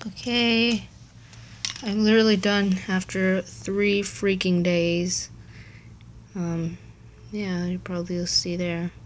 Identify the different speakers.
Speaker 1: Okay, I'm literally done after 3 freaking days. Yeah, you probably will see there.